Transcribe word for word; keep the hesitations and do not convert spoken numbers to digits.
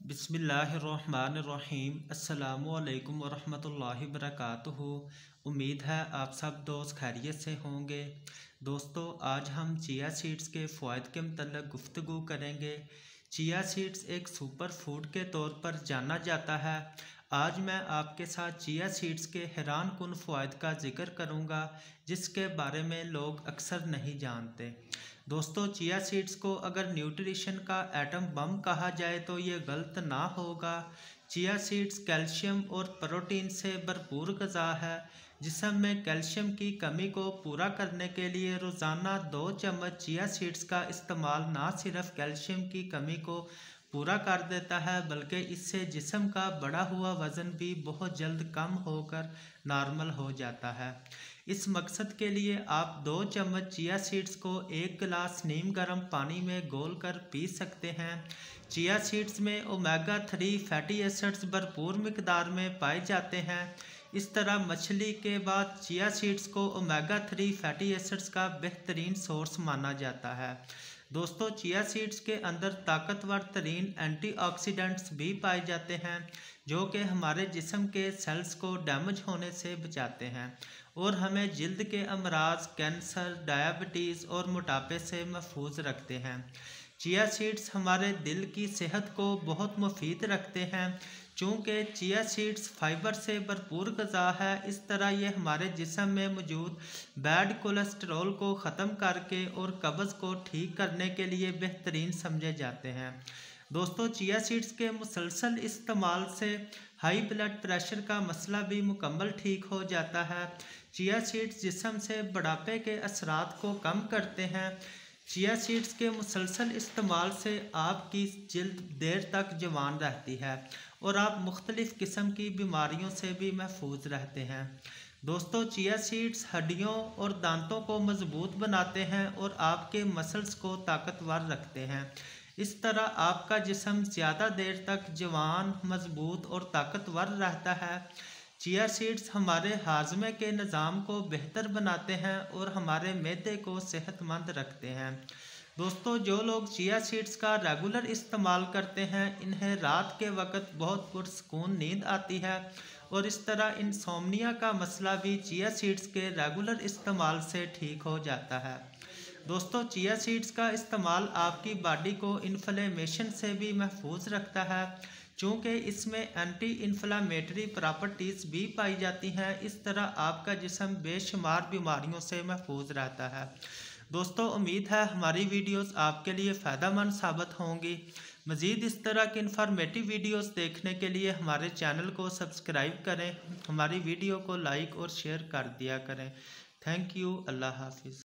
बिस्मिल्लाहिर्रहमानिर्रहीम। अस्सलामुअलैकुम वरहमतुल्लाहि वबरकातुहू। उम्मीद है आप सब दोस्त खैरियत से होंगे। दोस्तों, आज हम चिया सीड्स के फ़वाइद के मतलब गुफ्तगू करेंगे। चिया सीड्स एक सुपर फूड के तौर पर जाना जाता है। आज मैं आपके साथ चिया सीड्स के हैरान कुन फ़वाइद का जिक्र करूंगा, जिसके बारे में लोग अक्सर नहीं जानते। दोस्तों, चिया सीड्स को अगर न्यूट्रिशन का एटम बम कहा जाए तो ये गलत ना होगा। चिया सीड्स कैल्शियम और प्रोटीन से भरपूर ग़िज़ा है। जिस्म में कैल्शियम की कमी को पूरा करने के लिए रोज़ाना दो चम्मच चिया सीड्स का इस्तेमाल ना सिर्फ कैल्शियम की कमी को पूरा कर देता है, बल्कि इससे जिस्म का बढ़ा हुआ वज़न भी बहुत जल्द कम होकर नॉर्मल हो जाता है। इस मकसद के लिए आप दो चम्मच चिया सीड्स को एक गिलास नीम गर्म पानी में घोल कर पी सकते हैं। चिया सीड्स में ओमेगा थ्री फैटी एसिड्स भरपूर मिकदार में पाए जाते हैं। इस तरह मछली के बाद चिया सीड्स को ओमेगा थ्री फैटी एसिड्स का बेहतरीन सोर्स माना जाता है। दोस्तों, चिया सीड्स के अंदर ताकतवर तरीन एंटीऑक्सीडेंट्स भी पाए जाते हैं, जो कि हमारे जिस्म के सेल्स को डैमेज होने से बचाते हैं और हमें जिल्द के अमराज, कैंसर, डायबिटीज़ और मोटापे से महफूज रखते हैं। चिया सीड्स हमारे दिल की सेहत को बहुत मुफीद रखते हैं। चूँकि चिया सीड्स फाइबर से भरपूर ग़िज़ा है, इस तरह ये हमारे जिस्म में मौजूद बैड कोलेस्ट्रॉल को ख़त्म करके और कब्ज़ को ठीक करने के लिए बेहतरीन समझे जाते हैं। दोस्तों, चिया सीड्स के मुसलसल इस्तेमाल से हाई ब्लड प्रेशर का मसला भी मुकम्मल ठीक हो जाता है। चिया सीड्स जिस्म से बुढ़ापे के असरात को कम करते हैं। चिया सीड्स के मुसलसल इस्तेमाल से आपकी जिल्द देर तक जवान रहती है और आप मुख्तलिफ़ किस्म की बीमारियों से भी महफूज रहते हैं। दोस्तों, चिया सीड्स हड्डियों और दांतों को मजबूत बनाते हैं और आपके मसल्स को ताकतवर रखते हैं। इस तरह आपका जिस्म ज़्यादा देर तक जवान, मजबूत और ताकतवर रहता है। चिया सीड्स हमारे हाजमे के निज़ाम को बेहतर बनाते हैं और हमारे मैदे को सेहतमंद रखते हैं। दोस्तों, जो लोग चिया सीड्स का रेगुलर इस्तेमाल करते हैं, इन्हें रात के वक्त बहुत पुरसकून नींद आती है और इस तरह इंसोम्निया का मसला भी चिया सीड्स के रेगुलर इस्तेमाल से ठीक हो जाता है। दोस्तों, चिया सीड्स का इस्तेमाल आपकी बॉडी को इन्फ्लेमेशन से भी महफूज रखता है, चूँकि इसमें एंटी इन्फ्लामेटरी प्रॉपर्टीज़ भी पाई जाती हैं। इस तरह आपका जिस्म बेशुमार बीमारियों से महफूज रहता है। दोस्तों, उम्मीद है हमारी वीडियोस आपके लिए फ़ायदेमंद साबित होंगी। मज़ीद इस तरह की इन्फॉर्मेटिव वीडियोस देखने के लिए हमारे चैनल को सब्सक्राइब करें, हमारी वीडियो को लाइक और शेयर कर दिया करें। Thank you. अल्लाह हाफिज़।